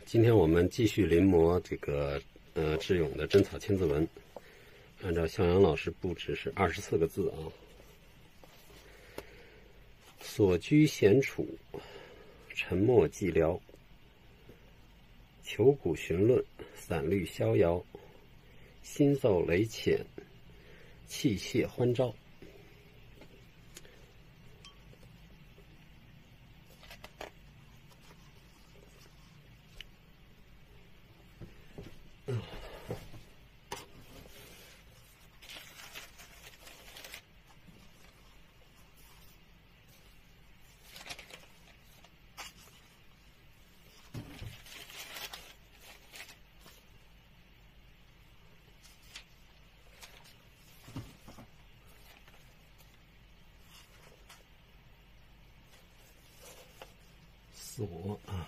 今天我们继续临摹这个智勇的真草千字文，按照向阳老师布置是24个字啊。所居闲处，沉默寂寥，求古寻论，散律逍遥，心奏雷潜，气泄欢召。所啊，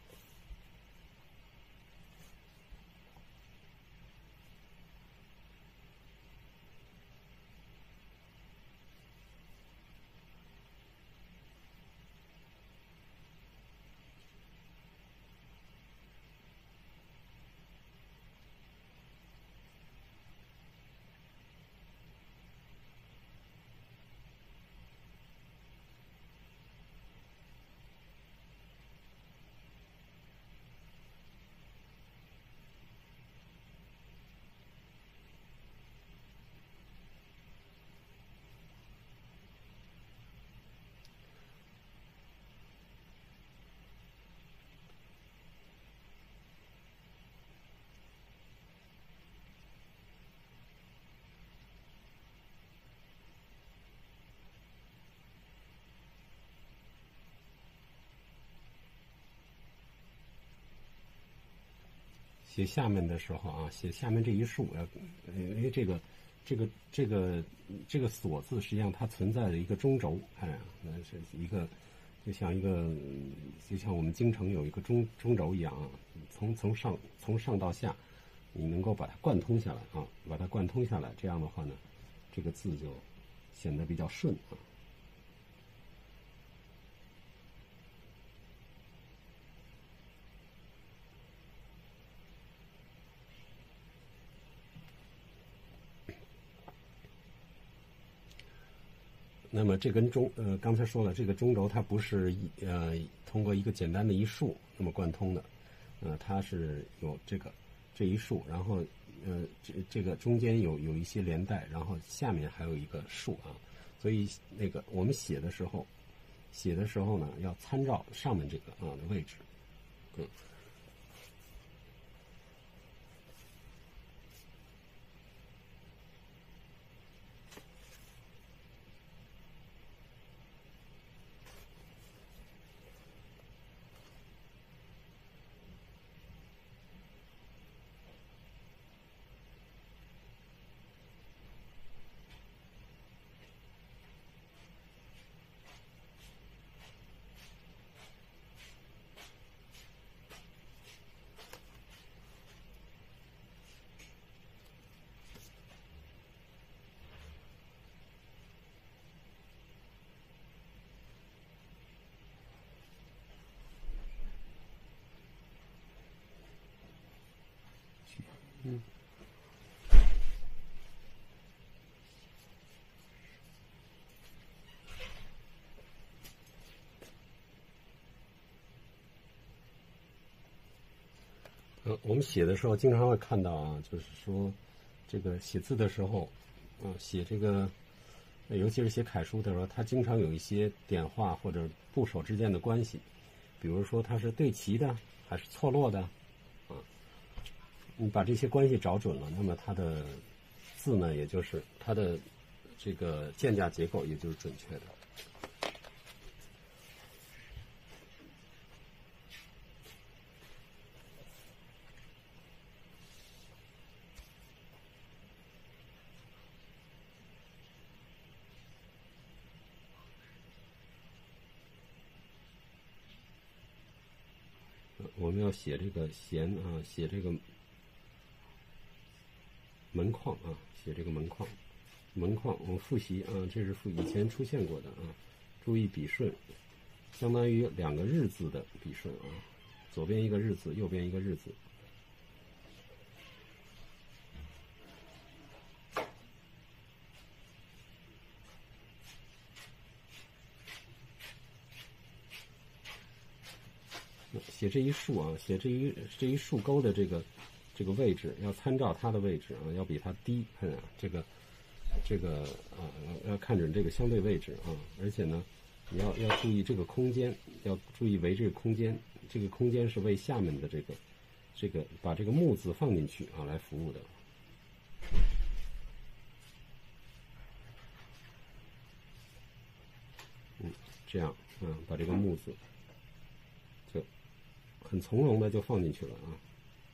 写下面的时候啊，写下面这一竖要，因为这个所字实际上它存在的一个中轴，那是一个就像我们京城有一个中轴一样啊，从上到下，你能够把它贯通下来啊，把它贯通下来，这样的话呢，这个字就显得比较顺啊。那么这根刚才说了，这个中轴它不是通过一个简单的一竖那么贯通的，它是有这一竖，然后这个中间有一些连带，然后下面还有一个竖啊，所以那个我们写的时候呢，要参照上面这个的位置，我们写的时候经常会看到啊，就是说这个写字的时候，写这个，尤其是写楷书的时候，它经常有一些点画或者部首之间的关系，比如说它是对齐的还是错落的，你把这些关系找准了，那么它的字呢，也就是它的这个间架结构也就是准确的。我们要写这个弦啊，写这个门框啊，写这个门框。我们复习啊，这是以前出现过的啊。注意笔顺，相当于2个日字的笔顺啊。 左边一个日字，右边一个日字。写这一竖啊，写这一竖钩的这个位置，要参照它的位置啊，要比它低。看啊，这个啊，要看准这个相对位置啊，而且呢，你要注意这个空间，要注意围这个空间，这个空间是为下面的这个把这个木字放进去啊来服务的。这样把这个木字就很从容的就放进去了啊。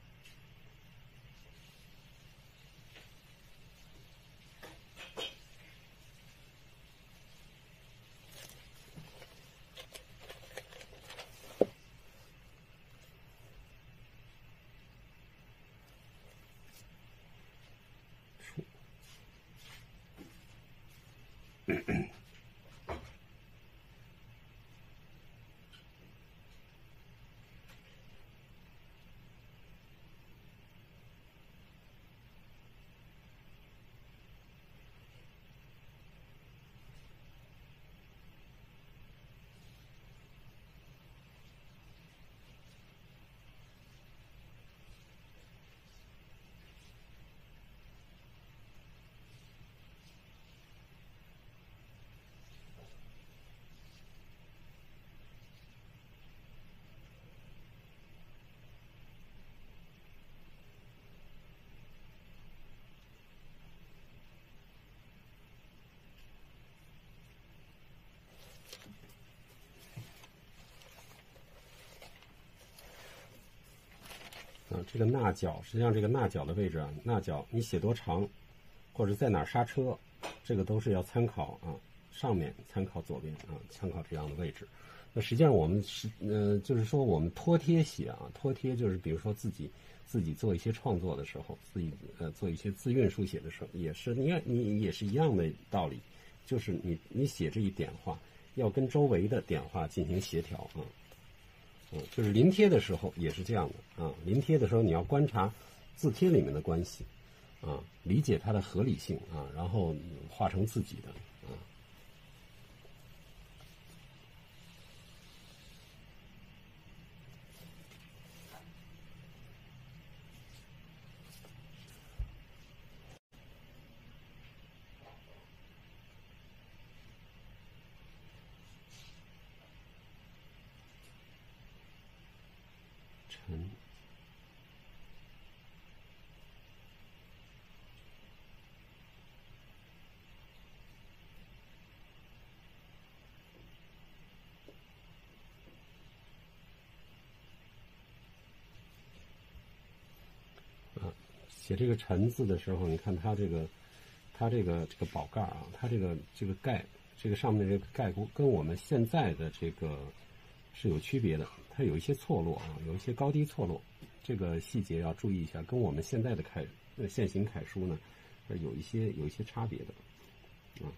这个捺脚，实际上这个捺脚的位置啊，捺脚你写多长，或者在哪儿刹车，这个都是要参考啊。上面参考左边啊，参考这样的位置。那实际上我们就是说我们拖贴写啊，拖贴就是比如说自己做一些创作的时候，自己做一些字韵书写的时候，也是你也是一样的道理，就是你写这一点画要跟周围的点画进行协调啊。就是临贴的时候也是这样的啊。临贴的时候你要观察字贴里面的关系啊，理解它的合理性啊，然后画成自己的啊。陈。写这个陈字的时候，你看它这个宝盖啊，它这个盖，这个上面这个盖跟我们现在的这个是有区别的，它有一些错落啊，有一些高低错落，这个细节要注意一下，跟我们现在的现行楷书呢，有一些差别的啊。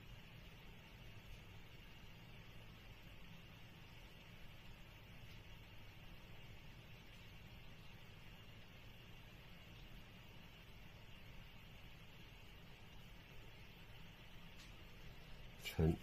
陈。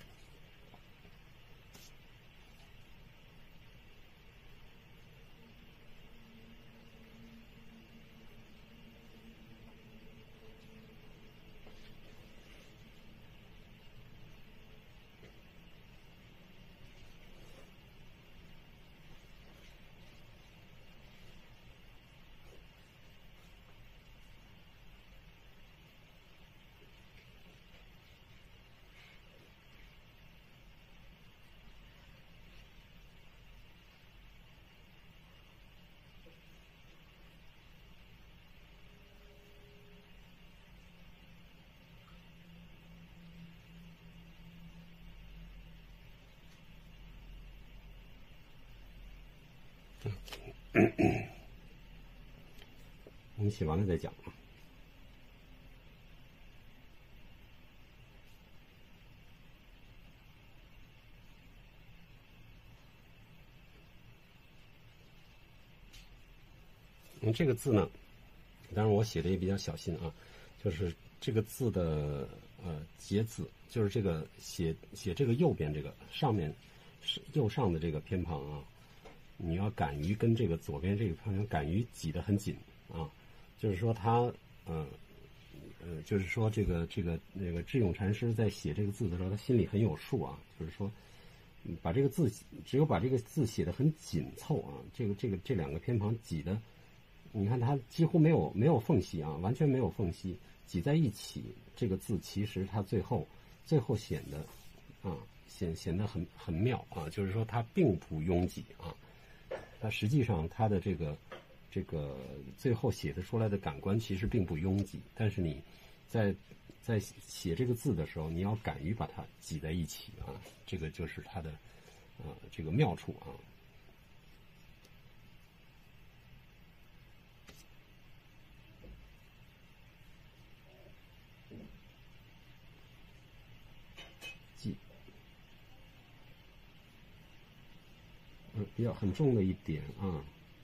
我们写完了再讲。 这个字呢，当然我写的也比较小心啊，就是这个字的节字，就是这个写这个右边这个上面是右上的这个偏旁啊，你要敢于跟这个左边这个偏旁敢于挤得很紧啊，就是说他就是说这个那个智勇禅师在写这个字的时候，他心里很有数啊，就是说把这个字只有把这个字写得很紧凑啊，这两个偏旁挤的。你看它几乎没有缝隙啊，完全没有缝隙，挤在一起，这个字其实它最后显得啊显得很妙啊，就是说它并不拥挤啊，它实际上它的这个最后写的出来的感官其实并不拥挤，但是你在写这个字的时候，你要敢于把它挤在一起啊，这个就是它的这个妙处啊。比较很重的一点啊。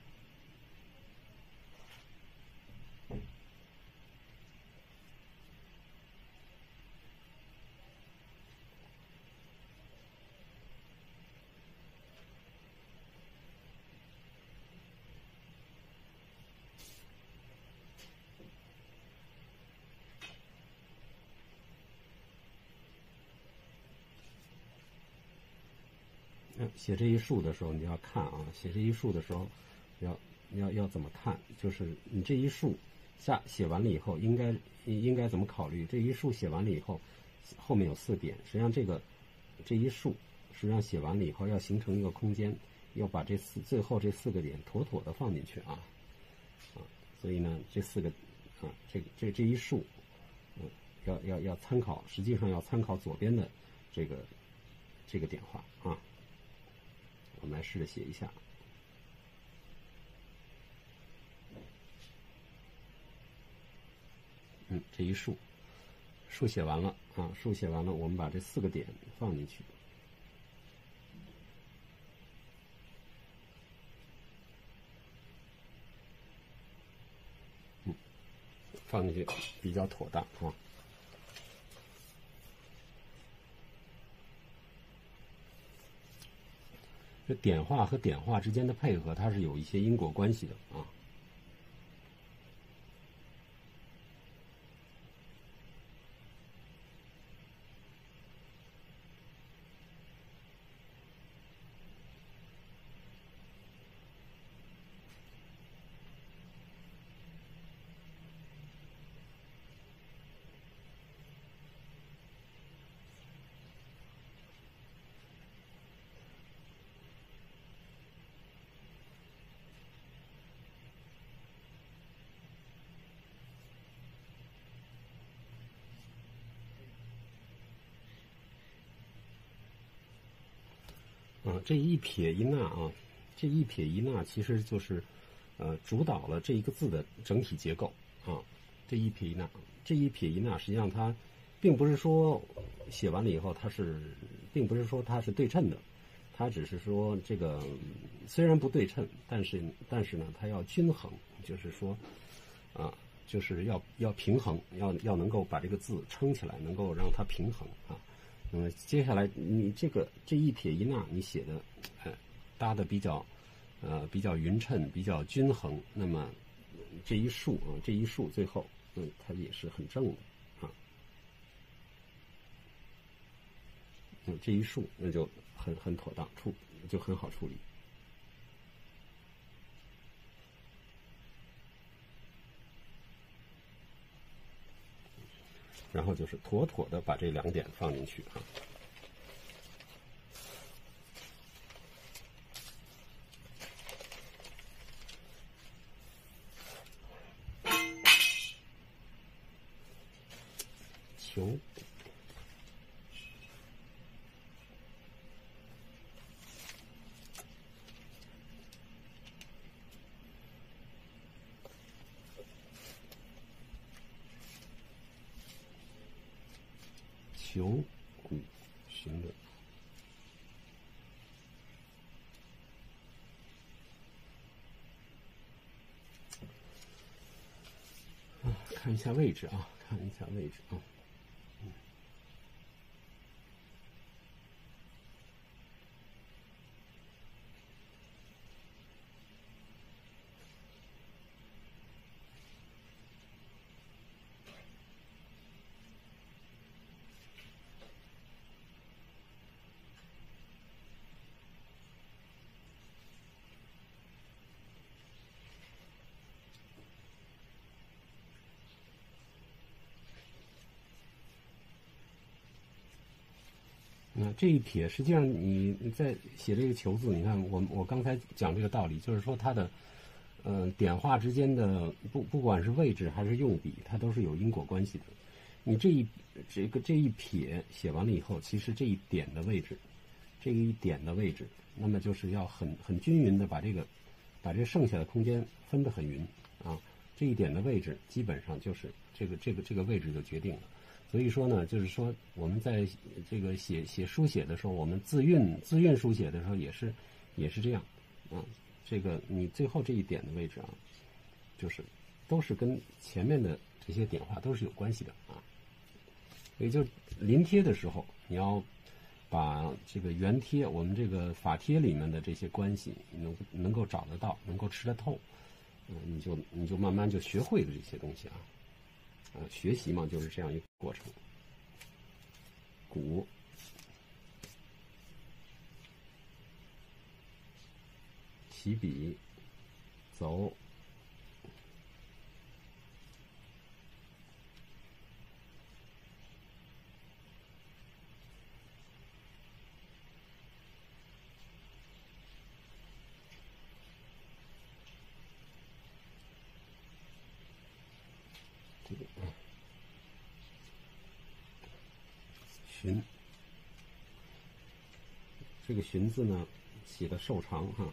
写这一竖的时候，你要看啊，写这一竖的时候，要怎么看？就是你这一竖写完了以后，应该怎么考虑？这一竖写完了以后，后面有4点，实际上这一竖实际上写完了以后，要形成一个空间，要把最后这4个点妥妥的放进去啊，所以呢，这4个啊，这一竖，要参考，实际上要参考左边的这个点画啊。我们来试着写一下。这一竖写完了啊，竖写完了，我们把这4个点放进去。放进去比较妥当啊。这点画和点画之间的配合，它是有一些因果关系的啊。这一撇一捺啊，这一撇一捺其实就是主导了这一个字的整体结构啊。这一撇一捺，实际上它并不是说写完了以后并不是说它是对称的，它只是说这个虽然不对称，但是呢，它要均衡，就是说就是要平衡，要能够把这个字撑起来，能够让它平衡啊。接下来你这一撇一捺你写的搭的比较匀称，比较均衡，那么这一竖最后它也是很正的啊。这一竖那就很妥当，就很好处理。然后就是妥妥的把这2点放进去啊。球，球骨形的。 看一下位置啊，看一下位置啊。这一撇，实际上你在写这个球字，你看我刚才讲这个道理，就是说它的点画之间的不管是位置还是用笔，它都是有因果关系的。你这一撇写完了以后，其实这一点的位置，那么就是要很均匀的把这剩下的空间分得很匀啊。这一点的位置基本上就是这个位置就决定了。所以说呢，就是说我们在这个写书写的时候，我们字韵书写的时候也是这样啊。这个你最后这一点的位置啊，就是都是跟前面的这些点画都是有关系的啊。也就临贴的时候，你要把这个原贴我们这个法贴里面的这些关系能够找得到，能够吃得透，你就慢慢就学会了这些东西啊。学习嘛，就是这样一个过程。鼓、起笔、走、这个寻，这个寻字呢写的瘦长哈。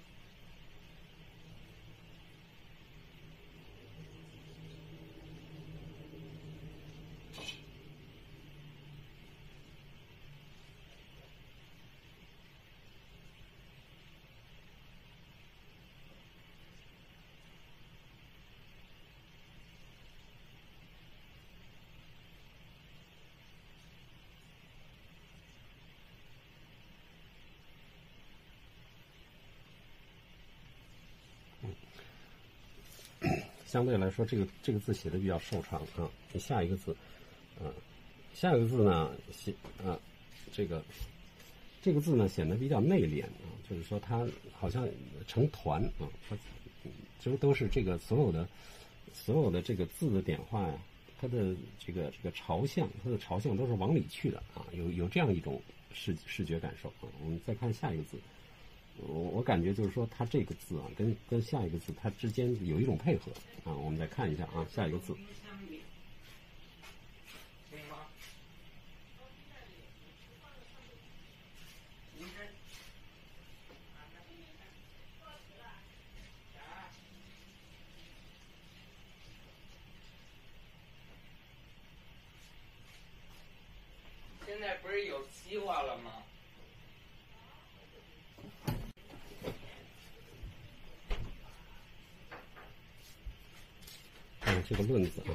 相对来说，这个字写的比较瘦长啊。你下一个字，下一个字呢写这个字呢显得比较内敛啊，就是说它好像成团啊，它就都是这个所有的这个字的点画呀，它的这个朝向都是往里去的啊，有这样一种视觉感受啊。我们再看下一个字。我感觉就是说，它这个字啊，跟下一个字它之间有一种配合啊。我们再看一下啊，下一个字。 现在不是有西瓜了吗？ 这个论字啊。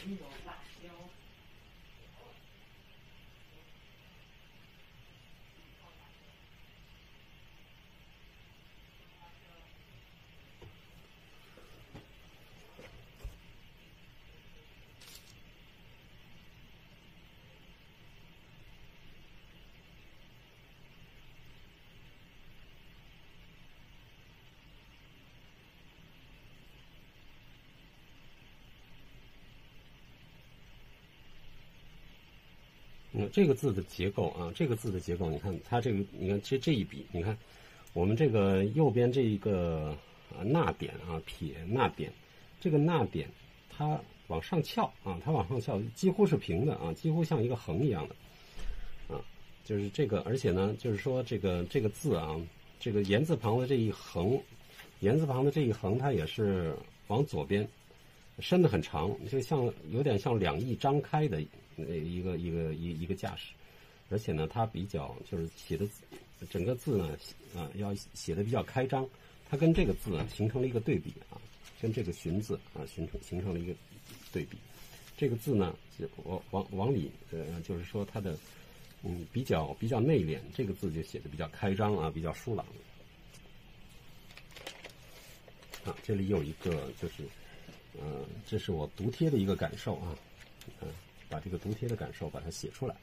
这个字的结构啊，你看它这个，你看这一笔，你看我们这个右边这一个捺点啊，撇捺点，这个捺点它往上翘啊，几乎是平的啊，几乎像一个横一样的啊，就是这个，而且呢，就是说这个字啊，这个言字旁的这一横，它也是往左边伸得很长，就有点像两翼张开的一个架势，而且呢，它比较就是写的整个字呢要写的比较开张，它跟这个字形成了一个对比啊，跟这个寻字啊形成了一个对比。 这个字呢，就往里就是说它的比较内敛，这个字就写的比较开张啊，比较疏朗。啊，这里有一个就是这是我读贴的一个感受啊，把这个读贴的感受把它写出来。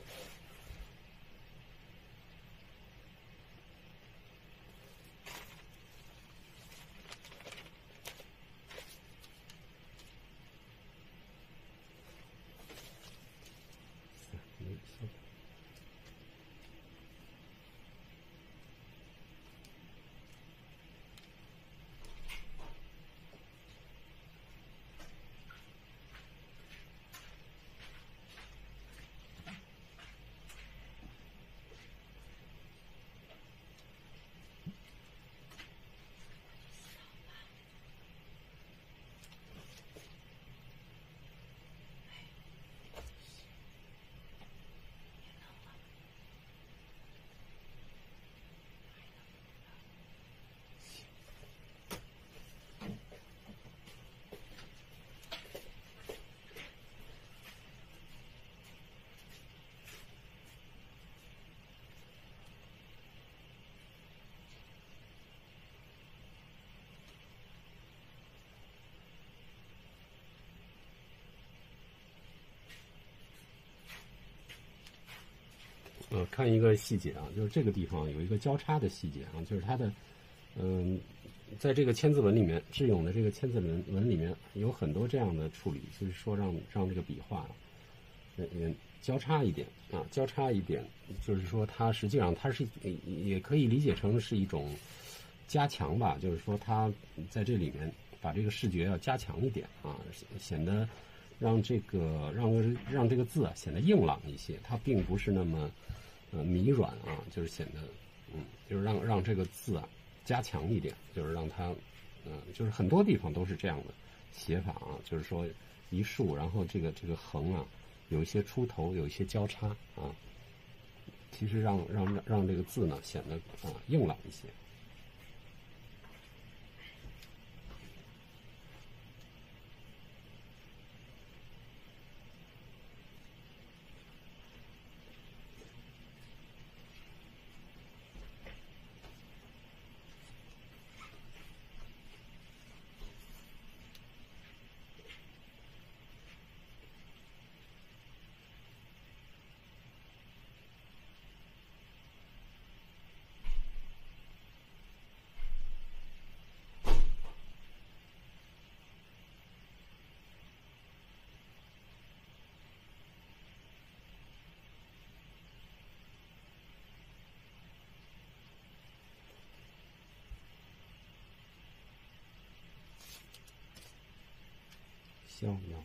看一个细节啊，就是这个地方有一个交叉的细节啊，就是它的，在这个千字文里面，智勇的这个千字文里面有很多这样的处理，就是说让这个笔画，交叉一点啊，交叉一点，就是说它实际上它是也可以理解成是一种加强吧，就是说它在这里面把这个视觉要加强一点啊，显得让这个字啊显得硬朗一些，它并不是那么迷软啊，就是显得就是让这个字啊加强一点，就是让它就是很多地方都是这样的写法啊，就是说一竖，然后这个横啊有一些出头，有一些交叉啊，其实让这个字呢显得硬朗一些。逍遥。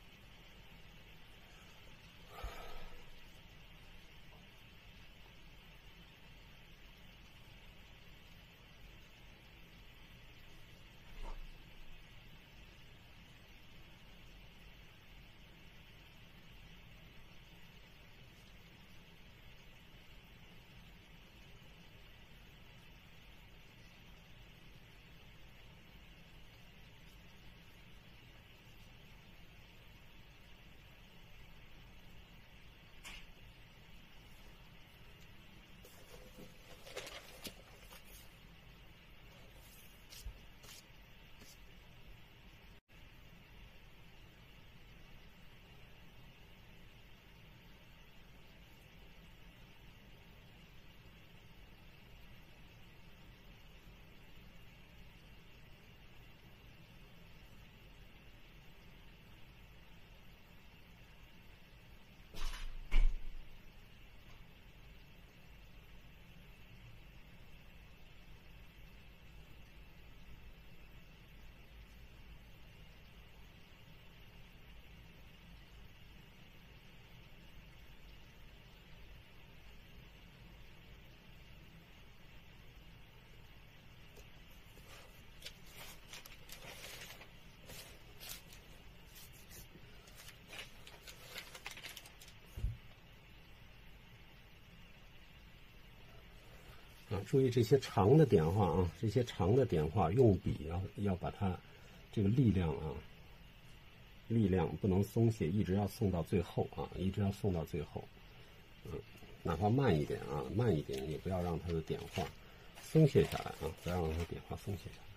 注意这些长的点画啊，这些长的点画用笔要把它这个力量啊力量不能松懈，一直要送到最后啊，一直要送到最后。哪怕慢一点啊，慢一点，也不要让它的点画松懈下来啊，不要让它点画松懈下来。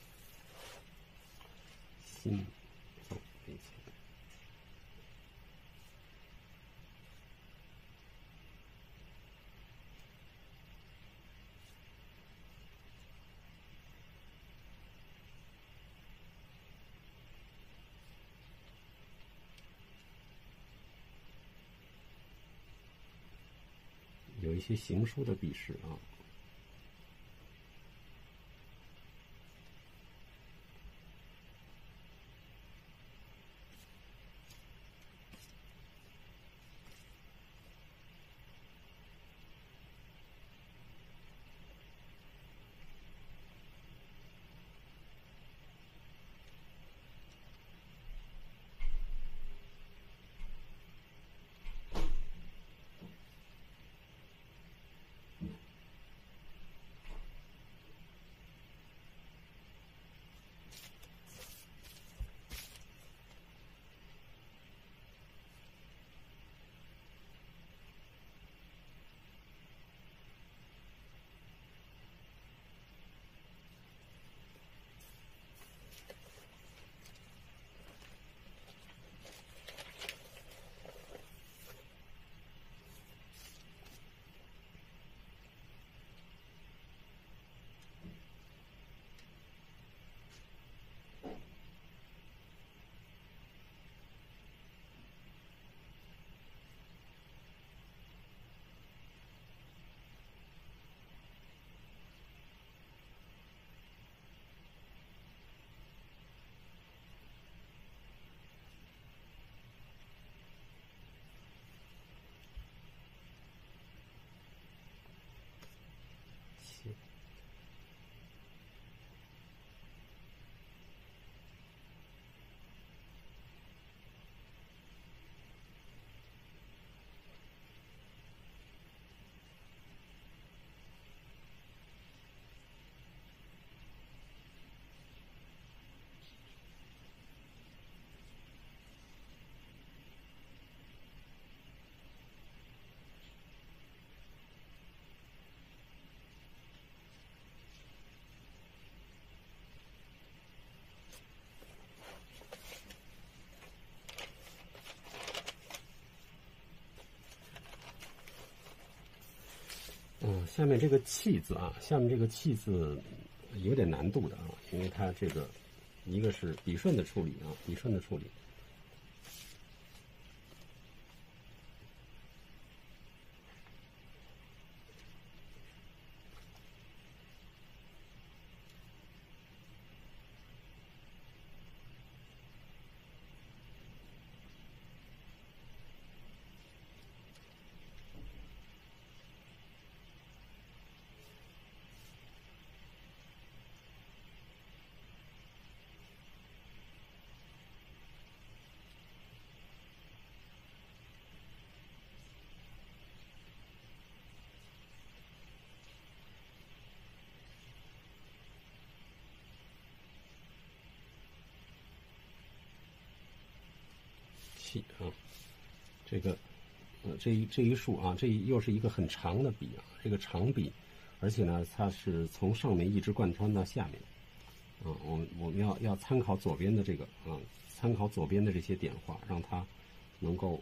心走为前。有一些行书的笔势啊。下面这个气字啊，下面这个气字有点难度的啊，因为它这个一个是笔顺的处理啊，笔顺的处理。气啊，这个这一竖啊，这又是一个很长的笔啊，这个长笔，而且呢，它是从上面一直贯穿到下面啊。我们要参考左边的这个啊，参考左边的这些点画，让它能够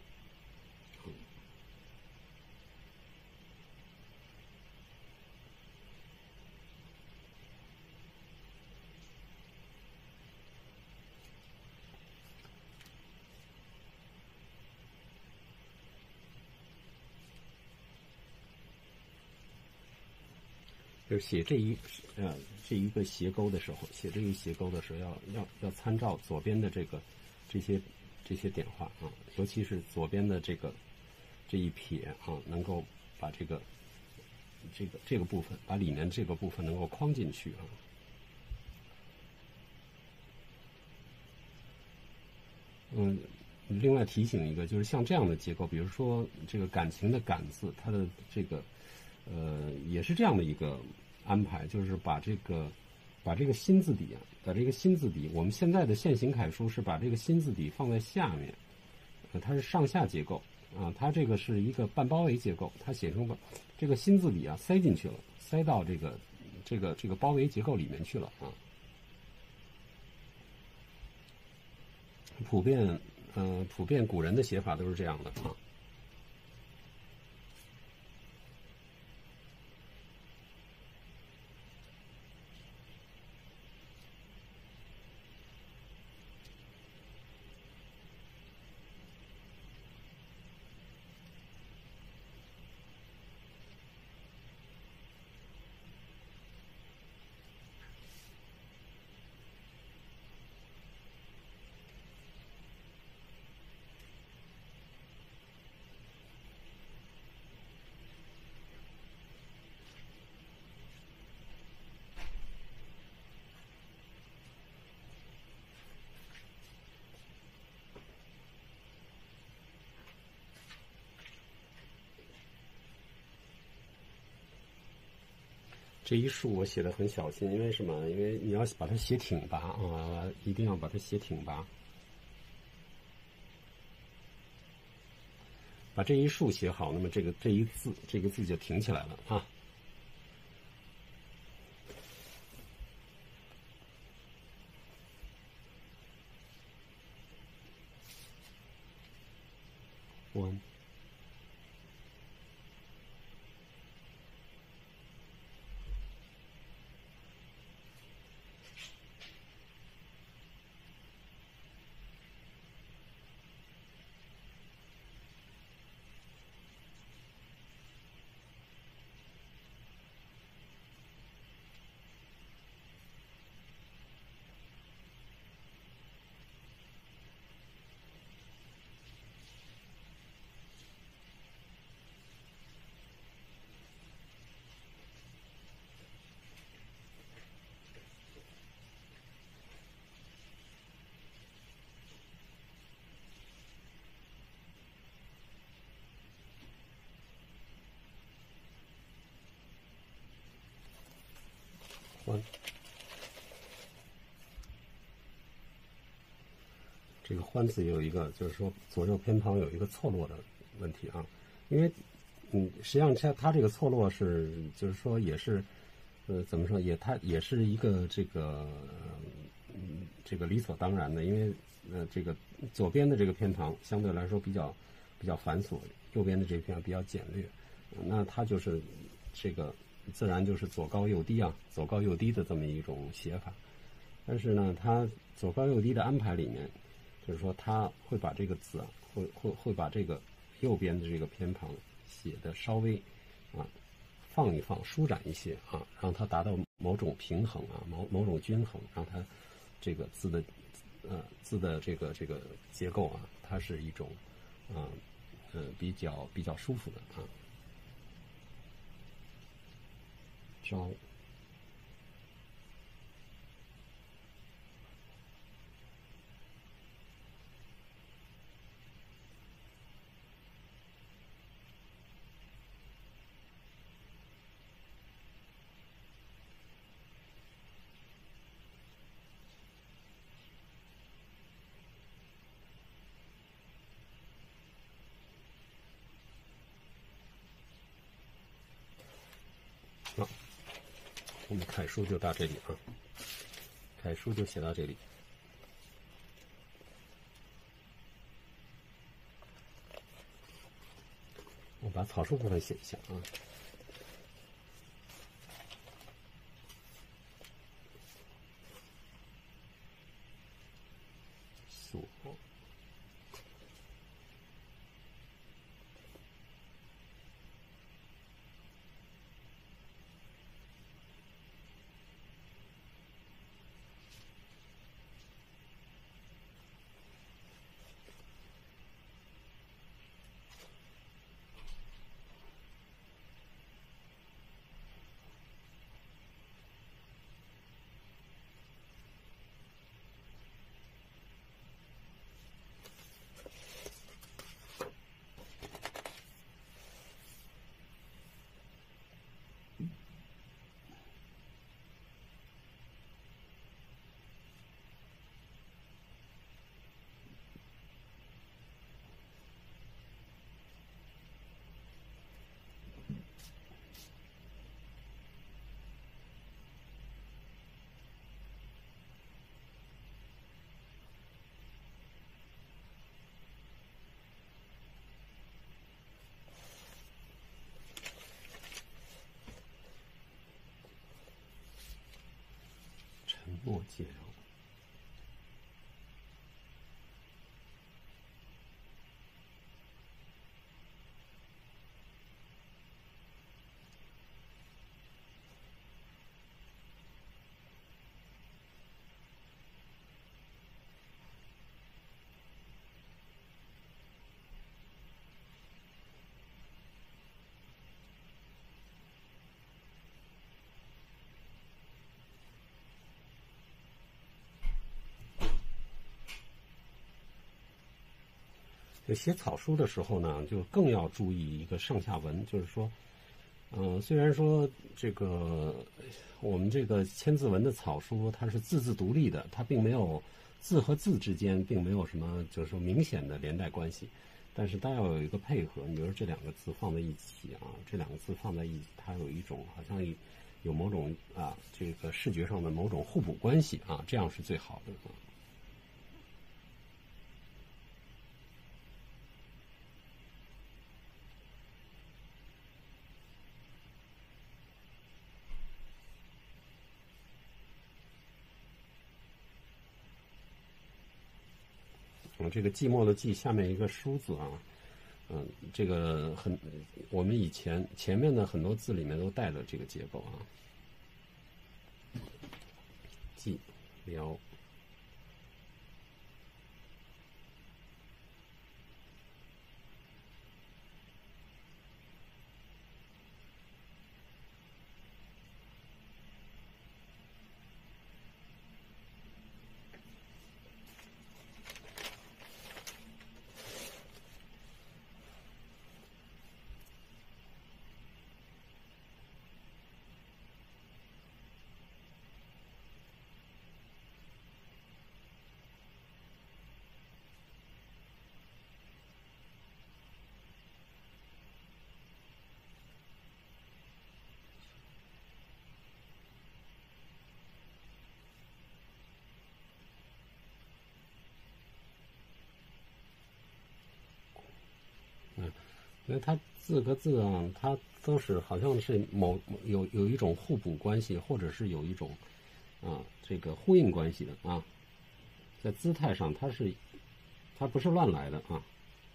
就是写这一个斜钩的时候，写这一斜钩的时候，要参照左边的这些点画啊，尤其是左边的这一撇啊，能够把这个部分，把里面这个部分能够框进去啊。另外提醒一个，就是像这样的结构，比如说这个感情的感字，它的这个也是这样的一个安排，就是把这个把这个新字底我们现在的线形楷书是把这个新字底放在下面，它是上下结构啊，它这个是一个半包围结构，它写成这个新字底啊塞进去了，塞到这个包围结构里面去了啊。普遍古人的写法都是这样的啊。这一竖我写的很小心，因为什么？因为你要把它写挺拔啊，一定要把它写挺拔。把这一竖写好，那么这个字就挺起来了啊。one。这个欢字有一个，就是说左右偏旁有一个错落的问题啊，因为实际上它这个错落是，就是说也是，怎么说它也是一个这个理所当然的，因为这个左边的这个偏旁相对来说比较繁琐，右边的这个偏旁比较简略，那它就是这个自然就是左高右低啊，左高右低的这么一种写法。但是呢，它左高右低的安排里面，就是说它会把这个字啊，会把这个右边的这个偏旁写的稍微放一放，舒展一些啊，让它达到某种平衡啊，某种均衡，让它这个字的这个结构啊，它是一种比较舒服的啊。招。好，我们楷书就到这里啊，楷书就写到这里。我把草书部分写一下啊。所。 写上。写草书的时候呢，就更要注意一个上下文，就是说，虽然说这个我们这个千字文的草书它是字字独立的，它并没有字和字之间并没有什么就是说明显的连带关系，但是它要有一个配合。你比如说这两个字放在一起啊，这两个字放在一起，它有一种好像有某种这个视觉上的某种互补关系啊，这样是最好的啊。这个寂寞的寂下面一个书字啊，这个我们以前面的很多字里面都带了这个结构啊，寂寥。因为它字和字啊，它都是好像是有一种互补关系，或者是有一种这个呼应关系的啊，在姿态上它不是乱来的啊。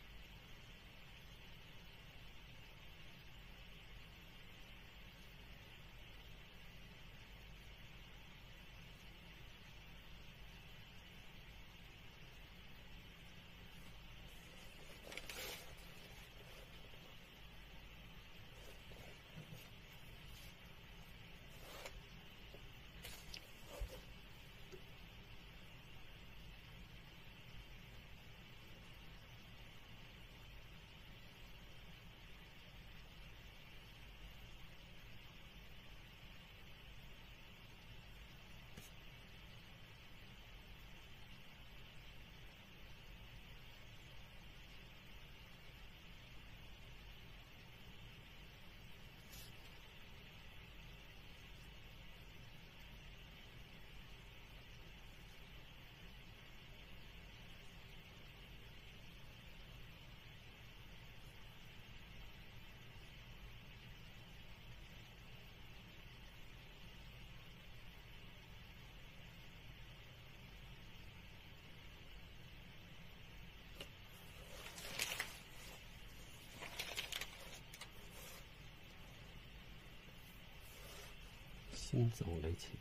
心走雷起。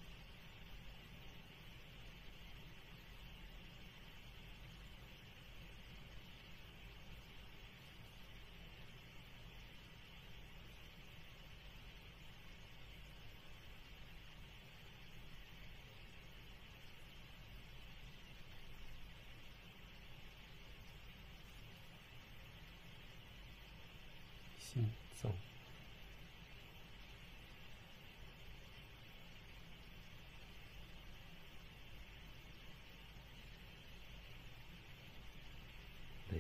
心走。雷。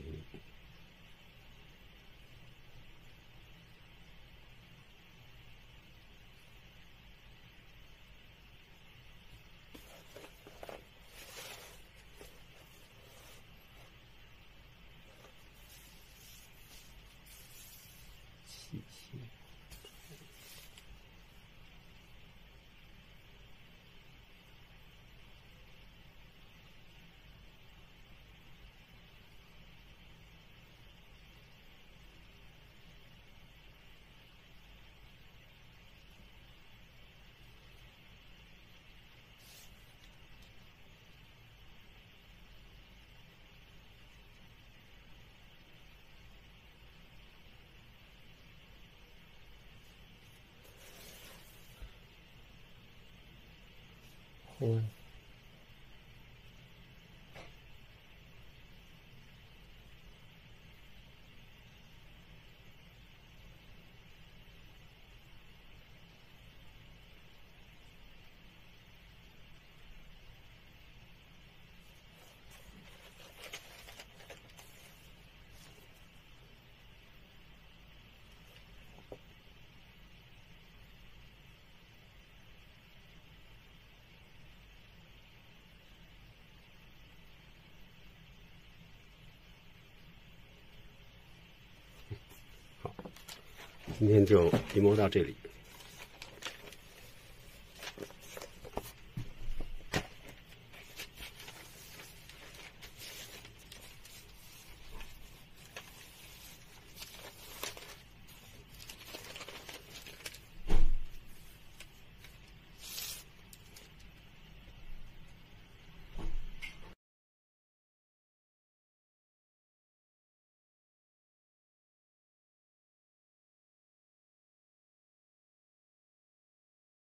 气息。 嗯。今天就临摹到这里。